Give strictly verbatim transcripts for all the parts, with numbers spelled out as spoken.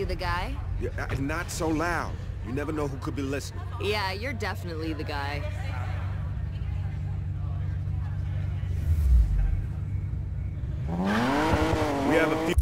you the guy? Yeah, uh, not so loud. You never know who could be listening. Yeah, you're definitely the guy. We have a few...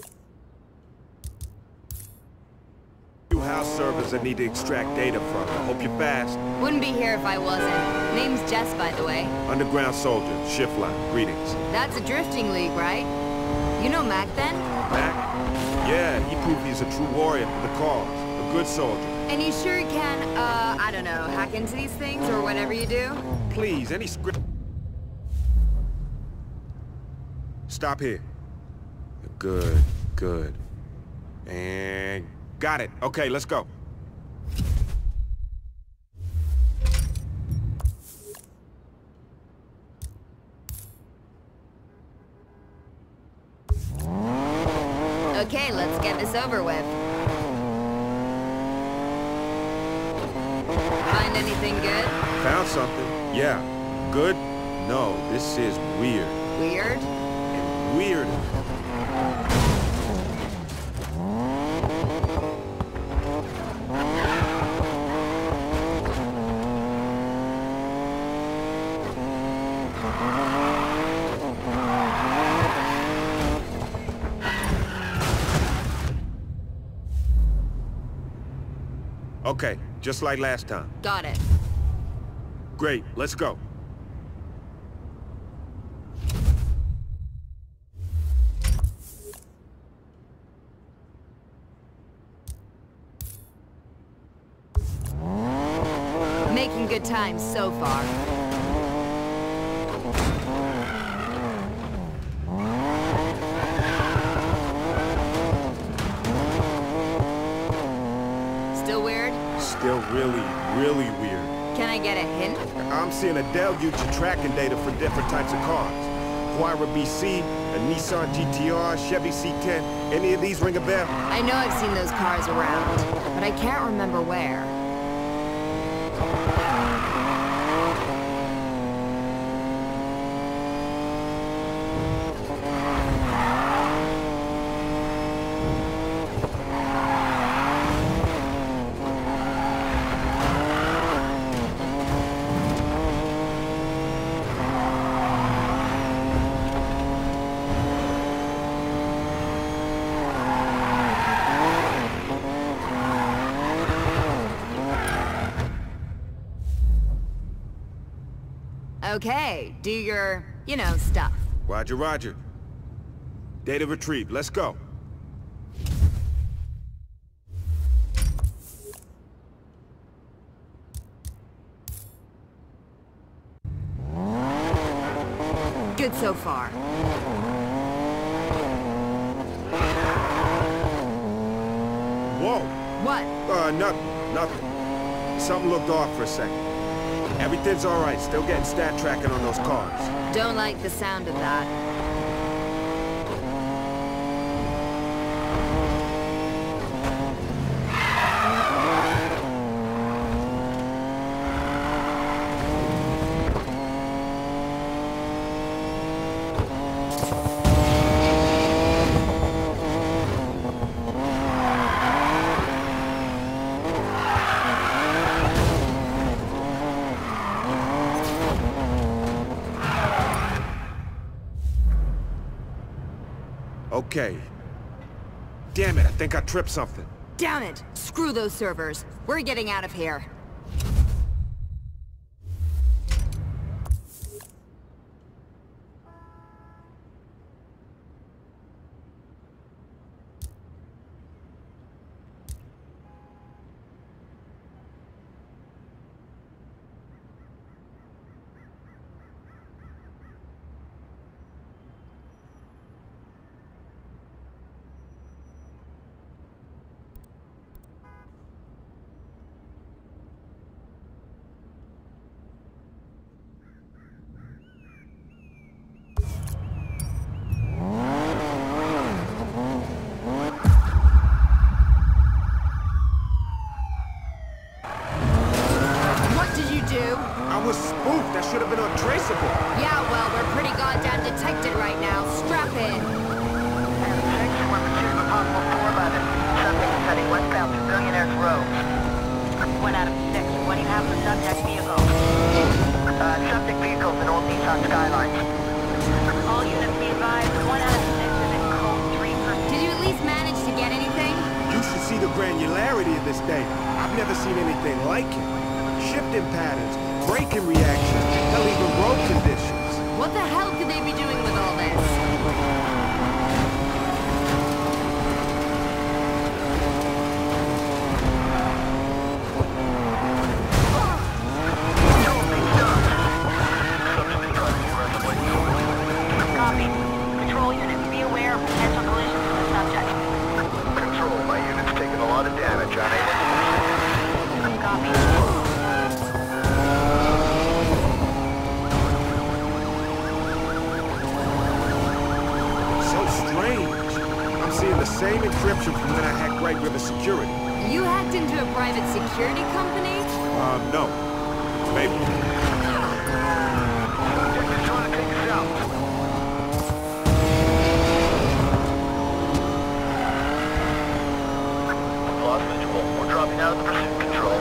few house servers that need to extract data from. I hope you're fast. Wouldn't be here if I wasn't. Name's Jess, by the way. Underground soldier, shift line, greetings. That's a drifting league, right? You know Mac, then? Mac? Yeah, he proved he's a true warrior for the cause. A good soldier. And you sure can, uh, I don't know, hack into these things or whatever you do? Please, any script... Stop here. Good, good. And... got it. Okay, let's go. Okay, let's get this over with. Find anything good? Found something. Yeah. Good? No, this is weird. Weird? And weirder. Okay, just like last time. Got it. Great, let's go. Making good time so far. Still weird? Still really, really weird. Can I get a hint? I'm seeing a deluge of tracking data for different types of cars. Huayra B C, a Nissan G T R, Chevy C ten. Any of these ring a bell? I know I've seen those cars around, but I can't remember where. Okay, do your, you know, stuff. Roger, roger. Data retrieved. Let's go. Good so far. Whoa! What? Uh, nothing. Nothing. Something looked off for a second. Everything's all right. Still getting stat tracking on those cars. Don't like the sound of that. Okay. Damn it, I think I tripped something. Damn it! Screw those servers. We're getting out of here. I was spooked. That should have been untraceable. Yeah, well, we're pretty goddamn detected right now. Strap in. Thanks for the possible four eleven. Subject heading westbound to Billionaire's Row. One out of six. What do you have for subject vehicle? Uh, subject vehicle's an old Nissan Skyline. All units be advised, one out of six is in code three per... Did you at least manage to get anything? You should see the granularity of this thing. I've never seen anything like it. Shifting patterns, braking reactions, hell, even road conditions. What the hell could they be doing with all this? Copy. Control units, be aware of potential collisions with the subject. Control, my unit's taking a lot of damage, unable to... Copy. So strange. I'm seeing the same encryption from when I hacked Bright River Security. You hacked into a private security company? Um, no. Maybe. They're trying to take us out. Lost visual. We're dropping out of the pursuit control.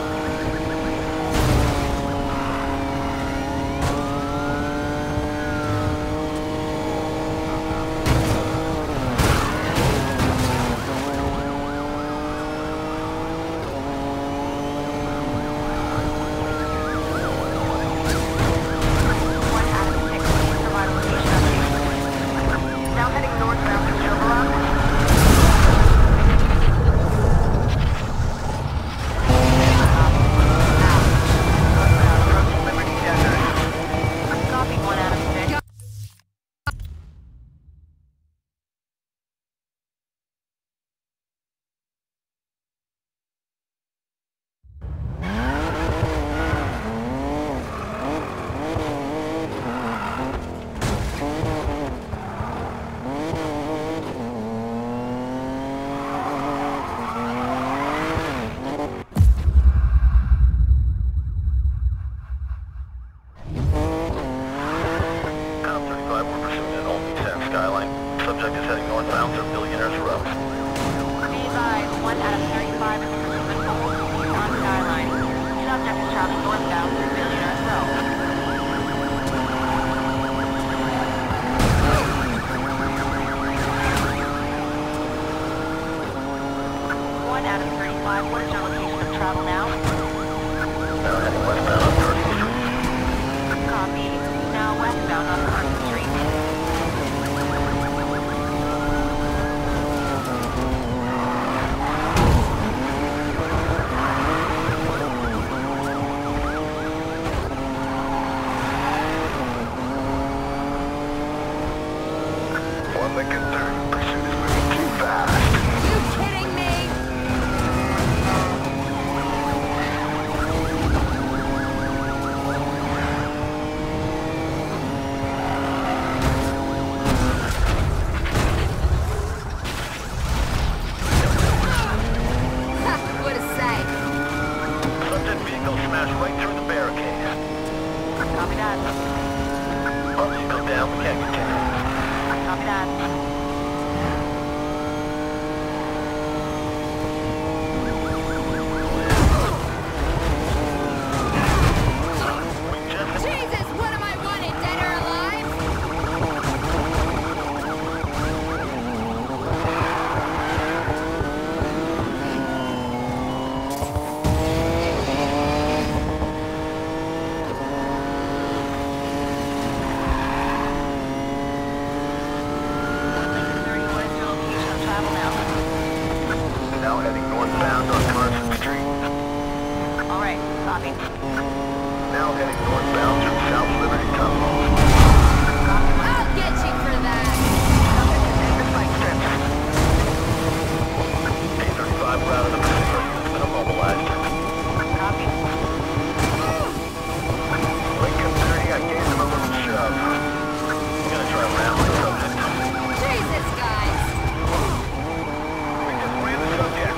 One out of six. Please provide a location update. Now heading northbound to Silver Rock. Northbound, approaching Liberty Desert. Copy, one out of six. Com thirty-five, we're pursuing an old Nissan Skyline. Subject is heading northbound through Billionaire's Row. Be advised, one out of thirty-five is pursuing an old Nissan Skyline. Subject is traveling northbound through Billionaire's Row. One out of thirty-five, what is your location of travel now? Now heading westbound on thirtieth Street. Copy. Now westbound on Carson Street. One Lincoln thirty. Pursuit is moving too fast. You kidding me? Ha, what a sight. Subject vehicle smashed right through the barricade. Copy that. Our vehicle down, we can't continue. Copy that. We just... Jesus, what am I wanted, dead or alive? Lincoln thirty, what is your location of travel now? Now heading northbound on Carson Street. Alright, copy. Now heading northbound through South Liberty Tunnel. I'll get you for that. A thirty-five, we're out of the pursuit. Our unit's been immobilized. Copy. Lincoln thirty, I gave them a little shove. I'm gonna try around the subject. Jesus, guys. We just ran the subject.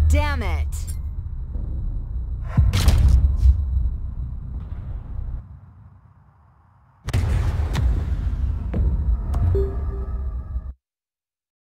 Damn it.